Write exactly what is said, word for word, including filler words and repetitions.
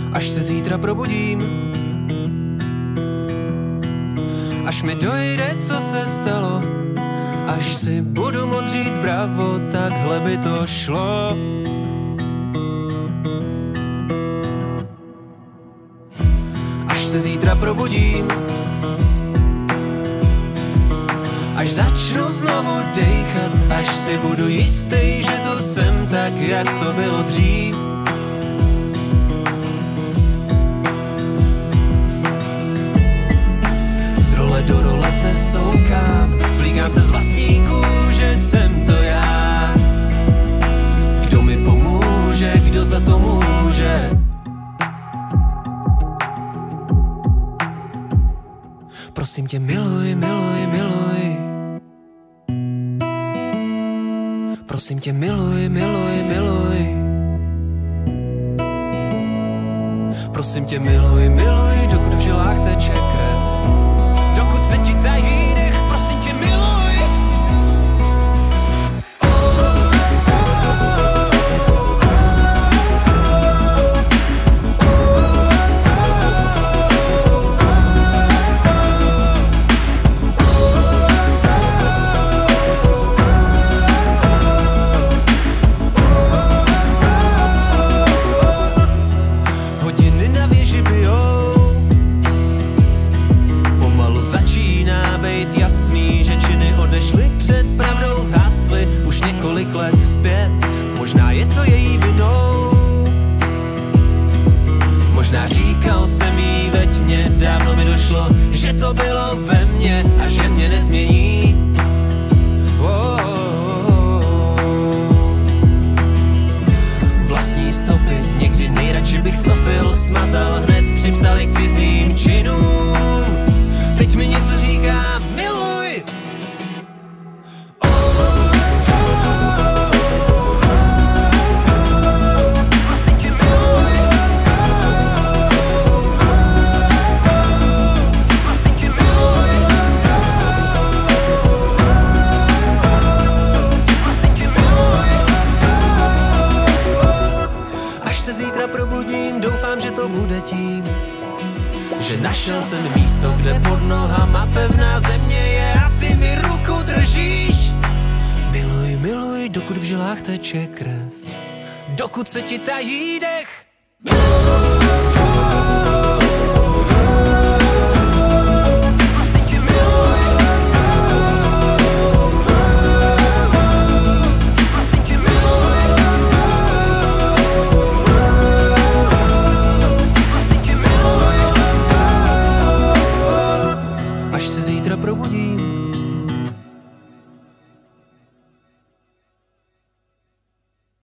až se zítra probudím, až mi dojde, co se stalo, až si budu moct říct bravo, takhle by to šlo. Až se zítra probudím, až začnu znovu dejchat, až si budu jistý, že to jsem tak, jak to bylo dřív. Z role do role se soukám, svlíkám se z vlastní kůže, jsem to já. Kdo mi pomůže, kdo za to může? Prosím tě, miluj, miluj, miluj. Prosím tě, miluj, miluj, miluj. Prosím tě, miluj, miluj, dokud v žilách teče krev. Dokud se ti tají dech, prosím tě, miluj. Začíná být jasný, že činy odešly před pravdou, zhasly už několik let zpět. Možná je to její vinou, možná říkal jsem jí ve tmě, dávno mi došlo, že to bylo ve mně a že mě nezmění. Oh, oh, oh. Vlastní stopy, někdy nejradši bych stopil, smazal hned, připsal k cizím činům. Teď mi něco říká, miluj. Oh, oh, oh, oh. Prosím tě, miluj. Prosím tě, miluj. Prosím tě, miluj. Až se zítra probudím, doufám, že to bude tím, že našel jsem místo, kde pod nohama pevná země je a ty mi ruku držíš. Miluj, miluj, dokud v žilách teče krev, dokud se ti tají dech. Prosím tě, miluj. Prosím tě, miluj. Až se zítra probudím,